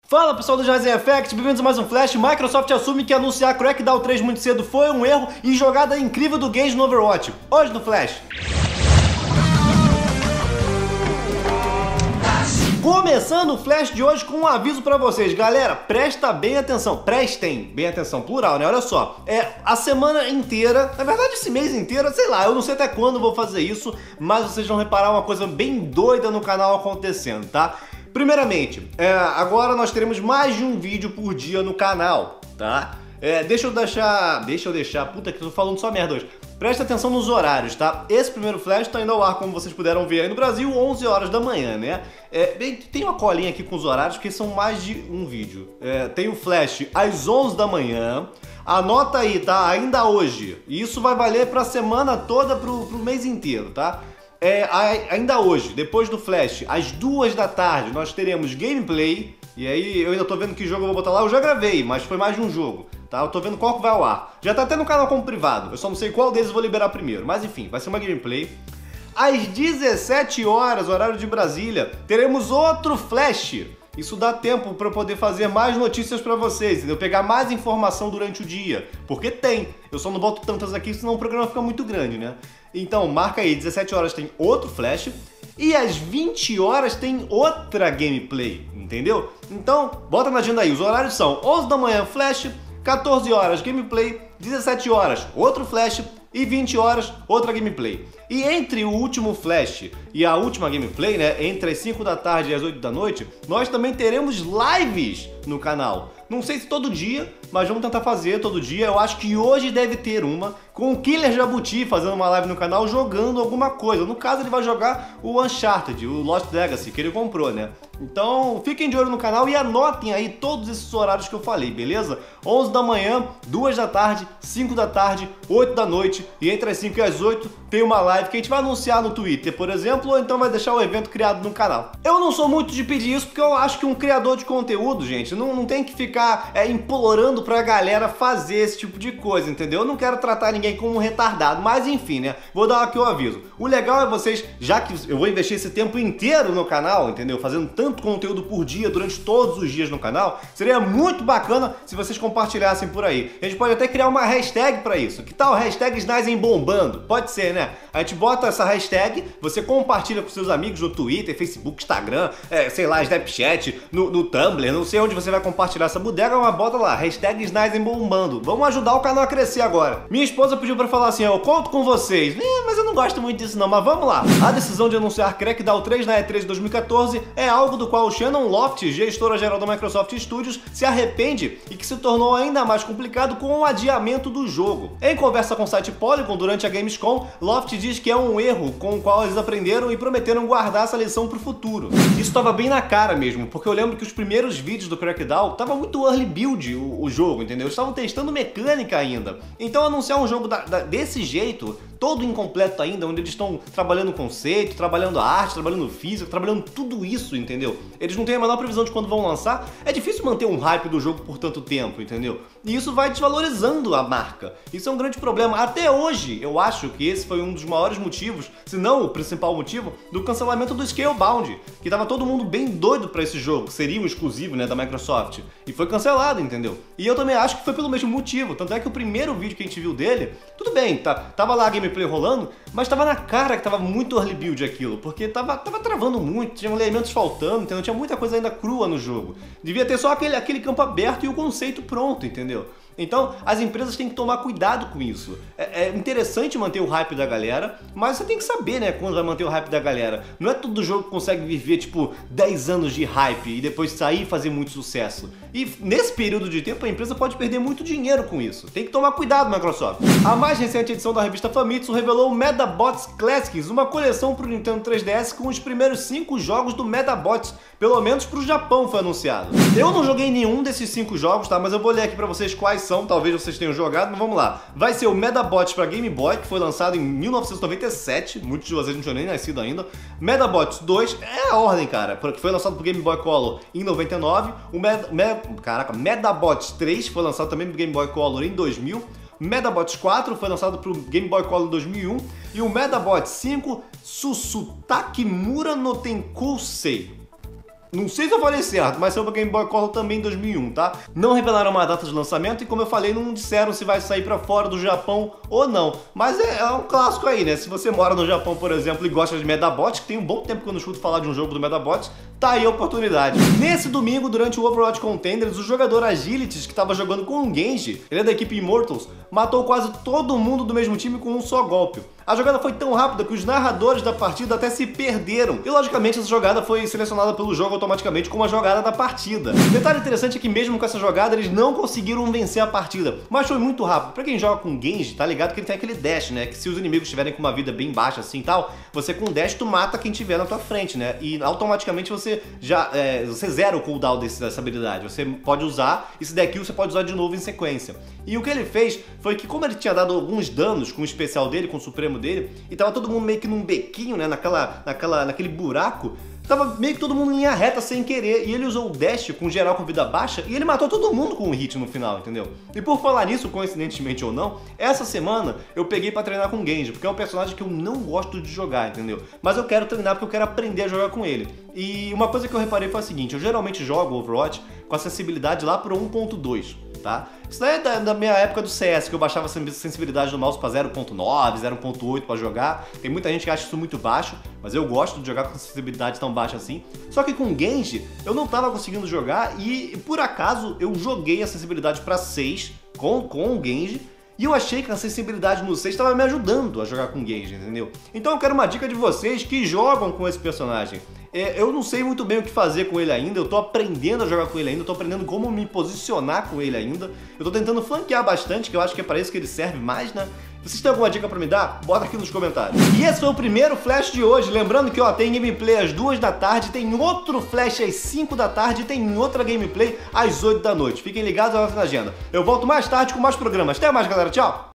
Fala pessoal do Ryzen Effect, bem-vindos a mais um Flash. Microsoft assume que anunciar Crackdown 3 muito cedo foi um erro e jogada incrível do Gage no Overwatch. Hoje no Flash. Começando o Flash de hoje com um aviso pra vocês. Galera, prestem bem atenção, plural, né? Olha só, a semana inteira, na verdade esse mês inteiro, sei lá, eu não sei até quando eu vou fazer isso, mas vocês vão reparar uma coisa bem doida no canal acontecendo, tá? Primeiramente, agora nós teremos mais de um vídeo por dia no canal, tá? Deixa eu deixar, puta que eu tô falando só merda hoje. Presta atenção nos horários, tá? Esse primeiro Flash tá indo ao ar, como vocês puderam ver aí no Brasil, 11 horas da manhã, né? Tem uma colinha aqui com os horários, porque são mais de um vídeo. Tem o Flash às 11 da manhã, anota aí, tá? Ainda hoje. E isso vai valer pra semana toda, pro mês inteiro, tá? Ainda hoje, depois do Flash, às 2 da tarde, nós teremos gameplay. E aí, eu ainda tô vendo que jogo eu vou botar lá. Eu já gravei, mas foi mais de um jogo, tá? Eu tô vendo qual que vai ao ar. Já tá até no canal como privado. Eu só não sei qual deles eu vou liberar primeiro. Mas enfim, vai ser uma gameplay. Às 17 horas, horário de Brasília, teremos outro Flash. Isso dá tempo para eu poder fazer mais notícias para vocês, entendeu? Pegar mais informação durante o dia. Porque tem. Eu só não boto tantas aqui, senão o programa fica muito grande, né? Então, marca aí, 17 horas tem outro Flash. E às 20 horas tem outra gameplay, entendeu? Então, bota na agenda aí. Os horários são 11 da manhã, Flash. 14 horas, gameplay. 17 horas, outro Flash. E 20 horas, outra gameplay. E entre o último Flash e a última gameplay, né, entre as 5 da tarde e as 8 da noite, nós também teremos lives no canal. Não sei se todo dia, mas vamos tentar fazer todo dia. Eu acho que hoje deve ter uma com o Killer Jabuti fazendo uma live no canal jogando alguma coisa. No caso, ele vai jogar o Uncharted, o Lost Legacy, que ele comprou, né? Então, fiquem de olho no canal e anotem aí todos esses horários que eu falei, beleza? 11 da manhã, 2 da tarde, 5 da tarde, 8 da noite e entre as 5 e as 8 tem uma live que a gente vai anunciar no Twitter, por exemplo, ou então vai deixar o evento criado no canal. Eu não sou muito de pedir isso porque eu acho que um criador de conteúdo, gente, não tem que ficar implorando pra galera fazer esse tipo de coisa, entendeu? Eu não quero tratar ninguém como um retardado, mas enfim, né? Vou dar aqui o aviso. O legal é vocês, já que eu vou investir esse tempo inteiro no canal, entendeu? Fazendo tanto conteúdo por dia, durante todos os dias no canal, seria muito bacana se vocês compartilhassem por aí. A gente pode até criar uma hashtag pra isso. Que tal hashtag Snazen bombando? Pode ser, né? A gente bota essa hashtag, você compartilha com seus amigos no Twitter, Facebook, Instagram, sei lá, Snapchat, no Tumblr, não sei onde você vai compartilhar essa bodega, mas bota lá, hashtag Snazen bombando. Vamos ajudar o canal a crescer agora. Minha esposa pediu pra falar assim, eu conto com vocês. Mas eu não gosto muito disso não, mas vamos lá. A decisão de anunciar Crackdown 3 na E3 de 2014 é algo do qual o Shannon Loft, gestora-geral da Microsoft Studios, se arrepende e que se tornou ainda mais complicado com o adiamento do jogo. Em conversa com o site Polygon durante a Gamescom, Loft diz que é um erro com o qual eles aprenderam e prometeram guardar essa lição pro futuro. Isso estava bem na cara mesmo, porque eu lembro que os primeiros vídeos do Crackdown tava muito early build o jogo, entendeu? Eles estavam testando mecânica ainda. Então anunciar um jogo desse jeito, todo incompleto ainda, onde eles estão trabalhando conceito, trabalhando a arte, trabalhando física, trabalhando tudo isso, entendeu? Eles não têm a menor previsão de quando vão lançar. É difícil manter um hype do jogo por tanto tempo, entendeu? E isso vai desvalorizando a marca. Isso é um grande problema. Até hoje, eu acho que esse foi um dos maiores motivos, se não o principal motivo, do cancelamento do Scalebound, que tava todo mundo bem doido pra esse jogo, que seria um exclusivo, né, da Microsoft. E foi cancelado, entendeu? E eu também acho que foi pelo mesmo motivo. Tanto é que o primeiro vídeo que a gente viu dele, tudo bem, tava lá a gameplay rolando, mas tava na cara que tava muito early build aquilo, porque tava travando muito, tinha elementos faltando, entendeu? Tinha muita coisa ainda crua no jogo. Devia ter só aquele campo aberto e o conceito pronto, entendeu? Então, as empresas têm que tomar cuidado com isso. É interessante manter o hype da galera, mas você tem que saber, né, quando vai manter o hype da galera. Não é todo jogo que consegue viver, tipo, 10 anos de hype e depois sair e fazer muito sucesso. E nesse período de tempo, a empresa pode perder muito dinheiro com isso. Tem que tomar cuidado, Microsoft. A mais recente edição da revista Famitsu revelou o Medabots Classics, uma coleção para o Nintendo 3DS com os primeiros 5 jogos do Medabots. Pelo menos para o Japão foi anunciado. Eu não joguei nenhum desses 5 jogos, tá? Mas eu vou ler aqui para vocês quais são, talvez vocês tenham jogado, mas vamos lá. Vai ser o Medabots para Game Boy, que foi lançado em 1997, muitos de vocês não tinham nem nascido ainda. Medabots 2, é a ordem, cara, que foi lançado pro Game Boy Color em 99. O Medabots 3 foi lançado também pro Game Boy Color em 2000. Medabots 4 foi lançado para o Game Boy Color em 2001 e o Medabots 5 Susutakimura no Tenkousei. Não sei se eu falei certo, mas saiu pra Game Boy Color também em 2001, tá? Não revelaram uma data de lançamento e, como eu falei, não disseram se vai sair pra fora do Japão ou não. Mas é um clássico aí, né? Se você mora no Japão, por exemplo, e gosta de Medabots, que tem um bom tempo que eu não escuto falar de um jogo do Medabots, tá aí a oportunidade. Nesse domingo, durante o Overwatch Contenders, o jogador Agilities, que estava jogando com o Genji, ele é da equipe Immortals, matou quase todo mundo do mesmo time com um só golpe. A jogada foi tão rápida que os narradores da partida até se perderam. E logicamente essa jogada foi selecionada pelo jogo automaticamente como a jogada da partida. O detalhe interessante é que mesmo com essa jogada eles não conseguiram vencer a partida, mas foi muito rápido. Pra quem joga com Genji, tá ligado que ele tem aquele dash, né? Que se os inimigos estiverem com uma vida bem baixa assim e tal, você com dash tu mata quem tiver na tua frente, né? E automaticamente você já você zera o cooldown dessa habilidade. Você pode usar e se der kill você pode usar de novo em sequência. E o que ele fez foi que, como ele tinha dado alguns danos com o especial dele, com o supremo dele, e tava todo mundo meio que num bequinho, né, naquele buraco, tava meio que todo mundo em linha reta sem querer, e ele usou o dash com geral com vida baixa, e ele matou todo mundo com um hit no final, entendeu? E por falar nisso, coincidentemente ou não, essa semana eu peguei pra treinar com o Genji, porque é um personagem que eu não gosto de jogar, entendeu? Mas eu quero treinar porque eu quero aprender a jogar com ele. E uma coisa que eu reparei foi a seguinte, eu geralmente jogo Overwatch com a sensibilidade lá pro 1.2, tá? Isso daí é da minha época do CS, que eu baixava a sensibilidade do mouse pra 0.9, 0.8 pra jogar. Tem muita gente que acha isso muito baixo, mas eu gosto de jogar com sensibilidade tão baixa assim. Só que com o Genji, eu não tava conseguindo jogar e, por acaso, eu joguei a sensibilidade pra 6 com o Genji. E eu achei que a sensibilidade no 6 estava me ajudando a jogar com o Genji, entendeu? Então eu quero uma dica de vocês que jogam com esse personagem. Eu não sei muito bem o que fazer com ele ainda, eu tô aprendendo a jogar com ele ainda, eu tô aprendendo como me posicionar com ele ainda. Eu tô tentando flanquear bastante, que eu acho que é para isso que ele serve mais, né? Vocês têm alguma dica pra me dar? Bota aqui nos comentários. E esse foi o primeiro Flash de hoje. Lembrando que tem gameplay às 2 da tarde, tem outro Flash às 5 da tarde e tem outra gameplay às 8 da noite. Fiquem ligados na agenda. Eu volto mais tarde com mais programas. Até mais, galera. Tchau!